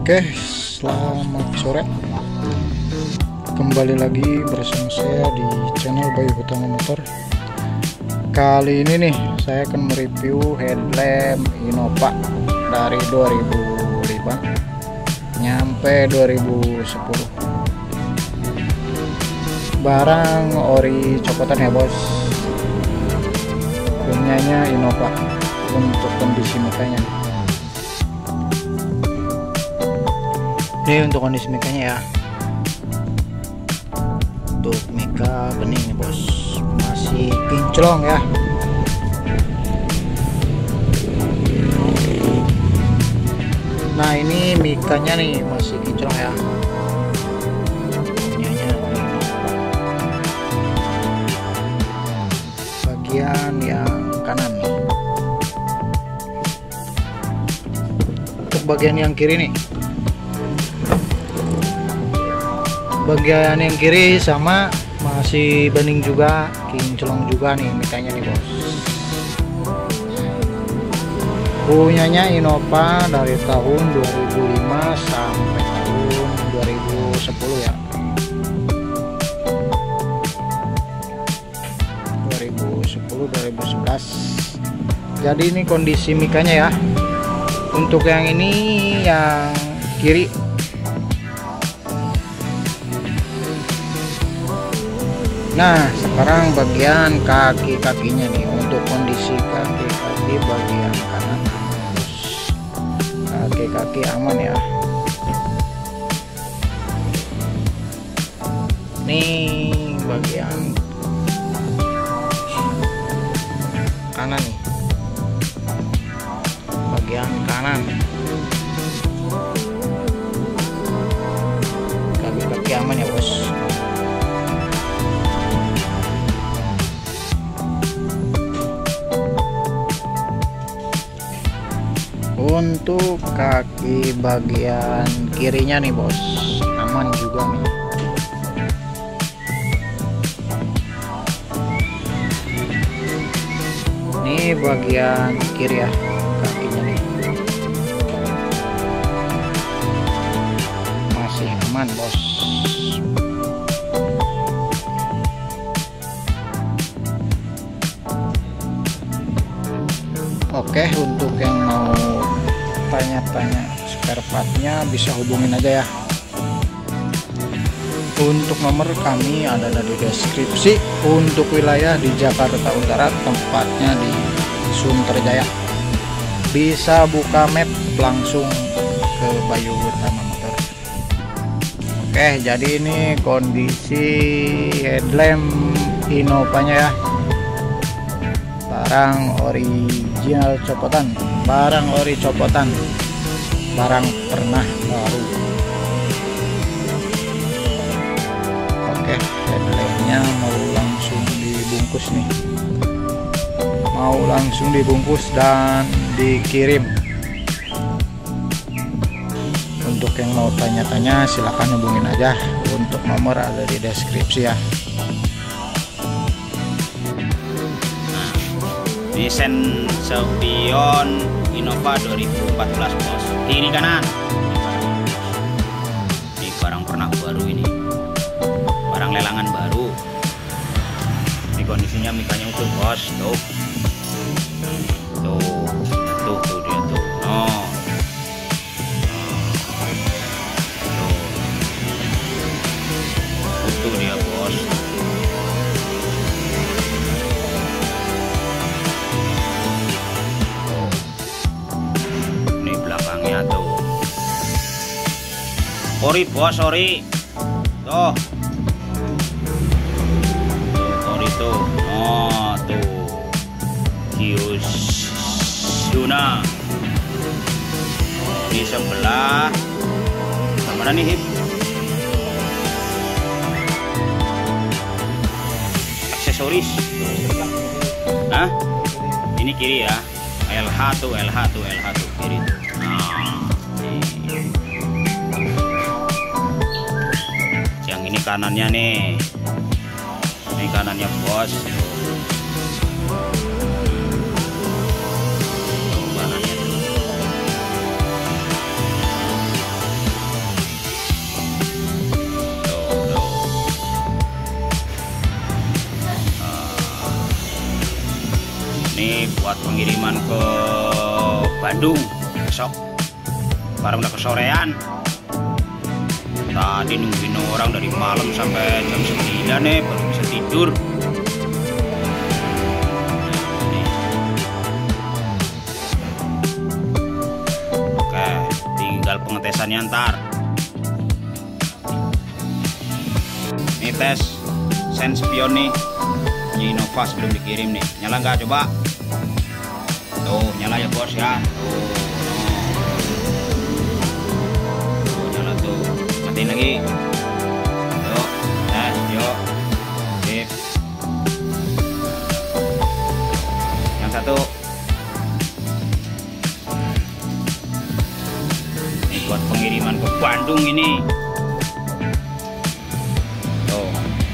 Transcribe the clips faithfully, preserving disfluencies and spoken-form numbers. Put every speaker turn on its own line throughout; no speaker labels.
Oke, selamat sore. Kembali lagi bersama saya di channel Bayu Utama Motor. Kali ini nih saya akan mereview headlamp Innova dari dua ribu lima nyampe dua ribu sepuluh. Barang ori copotan ya bos, punyanya Innova. Untuk kondisi mikanya, ini untuk kondisi mikanya ya, untuk mika bening nih bos, masih kinclong ya. Nah ini mikanya nih masih kinclong ya, punyanya bagian yang kanan nih. Bagian yang kiri nih, bagian yang kiri sama masih bening juga, kinclong juga nih mikanya nih bos. Punyanya Innova dari tahun dua ribu lima sampai tahun dua ribu sepuluh ya, dua ribu sepuluh dua ribu sebelas. Jadi ini kondisi mikanya ya. Untuk yang ini yang kiri, nah sekarang bagian kaki-kakinya nih. Untuk kondisi kaki-kaki bagian kanan aman, kaki-kaki aman ya. Nih bagian kanan nih, bagian kanan kaki-kaki aman ya bos. Untuk kaki bagian kirinya nih bos, aman juga nih. Ini bagian kiri ya, kakinya nih masih aman bos. Oke, untuk yang mau tanya-tanya spare partnya bisa hubungin aja ya. Untuk nomor kami ada di deskripsi. Untuk wilayah di Jakarta Utara, tempatnya di Sunterjaya. Bisa buka map langsung ke Bayu Utama Motor. Oke, jadi ini kondisi headlamp Innovanya ya. Barang original copotan, barang ori copotan, barang pernah baru. Oke, headlampnya mau langsung dibungkus nih, mau langsung dibungkus dan dikirim. Untuk yang mau tanya-tanya silahkan hubungin aja. Untuk nomor ada di deskripsi ya.
Ini sen spion Innova dua ribu empat belas bos, kiri kanan. Ini barang pernah baru, ini barang lelangan baru. Ini kondisinya mikanya utuh bos, tuh tuh tuh tuh dia tuh, no tuh utuh dia bos. Ori bos, ori tuh, tuh ori tuh, oh tuh Hyundai di sebelah mana nih hip aksesoris. Nah ini kiri ya, L H tuh, L H tuh, L H tuh kiri tuh. Nah ini kanannya nih, ini kanannya bos. Tuh kanannya tuh. buat pengiriman ke Bandung besok. Sekarang udah kesorean. Tadi nungguin orang dari malam sampai jam sembilan nih baru bisa tidur. Oke, tinggal pengetesannya ntar. Ini tes sense spion nih, punya Innova sebelum dikirim nih. Nyala nggak coba? Tuh nyala ya bos ya. Tuh, tuh nyala tuh. Matiin lagi. Yuk, tes, yuk. Sip. Yang satu. Ini buat pengiriman ke Bandung ini. Tuh.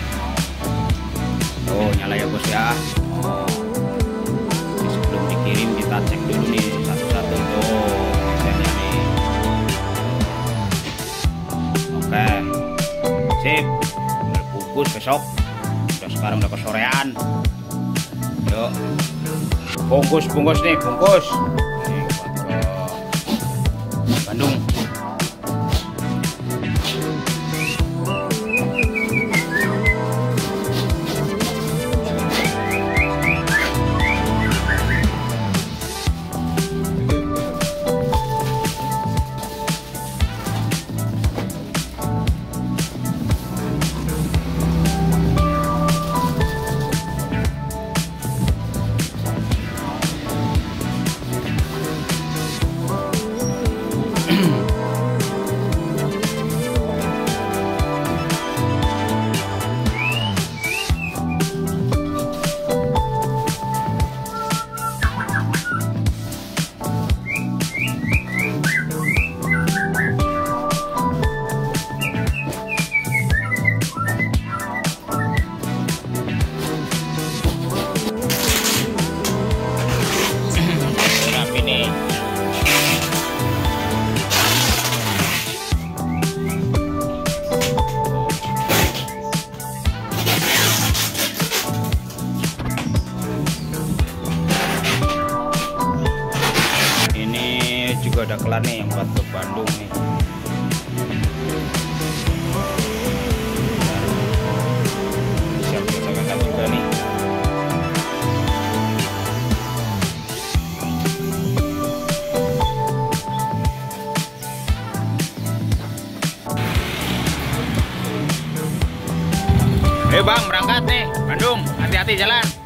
Tuh nyala ya bos ya. Oh. Ini sebelum dikirim kita cek dulu nih satu-satu tuh mesinnya nih. Oke, sip. Tinggal bungkus besok. Udah sekarang udah kesorean. Yuk, bungkus bungkus nih bungkus. Nih buat ke Bandung. Juga udah kelar nih yang buat ke Bandung nih. Siap kita angkat juga nih. Eh bang, berangkat nih Bandung, hati-hati jalan.